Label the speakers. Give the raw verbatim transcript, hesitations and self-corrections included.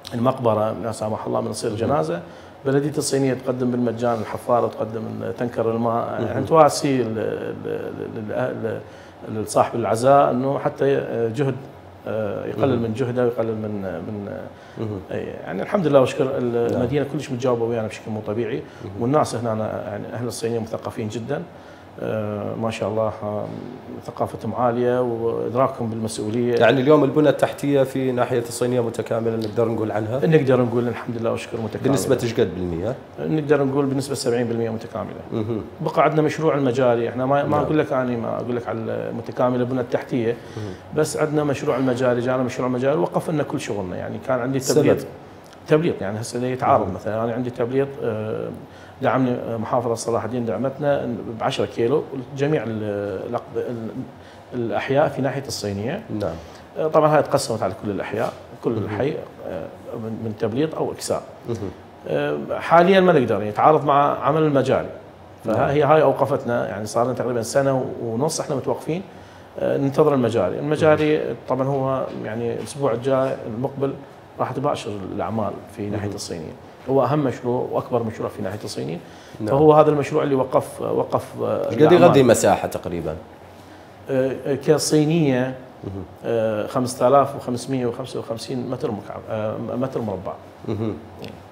Speaker 1: المقبره لا سامح الله من تصير جنازه، بلديه الصينيه تقدم بالمجان الحفاره وتقدم تنكر الماء، يعني تواسي لصاحب العزاء انه حتى جهد يقلل من جهده ويقلل من من يعني الحمد لله وشكر المدينه كلش متجاوبه ويانا بشكل مو طبيعي، والناس هنا يعني اهل الصينيه مثقفين جدا ما شاء الله، ثقافتهم عاليه وادراكهم بالمسؤوليه.
Speaker 2: يعني اليوم البنى التحتيه في ناحيه الصينيه متكامله نقدر نقول عنها؟
Speaker 1: نقدر نقول الحمد لله وشكر متكامله.
Speaker 2: بنسبه ايش قد بالمئه؟
Speaker 1: نقدر نقول بنسبه سبعين بالمئة متكامله. بقى عندنا مشروع المجاري، احنا ما ما اقول لك اني ما اقول لك على المتكامله البنى التحتيه، بس عندنا مشروع المجاري، جانا مشروع المجاري وقف لنا كل شغلنا، يعني كان عندي تبليط تبليط يعني هسه يتعارض مثلا انا عندي تبليط دعمني محافظه صلاح الدين دعمتنا ب عشرة كيلو جميع الاحياء في ناحيه الصينيه.
Speaker 2: نعم.
Speaker 1: طبعا هاي تقسمت على كل الاحياء، كل الحي من تبليط او اكساء. حاليا ما نقدر يتعارض مع عمل المجاري، فهي هاي اوقفتنا، يعني صار لنا تقريبا سنه ونص احنا متوقفين ننتظر المجاري. المجاري طبعا هو يعني الاسبوع الجاي المقبل راح تباشر الاعمال في ناحيه الصينيه، هو اهم مشروع واكبر مشروع في ناحيه الصينيه. نعم. فهو هذا المشروع اللي وقف وقف
Speaker 2: قد يغذي مساحه تقريبا؟
Speaker 1: كصينيه خمسة آلاف وخمسمئة وخمسة وخمسين متر مكعب متر مربع.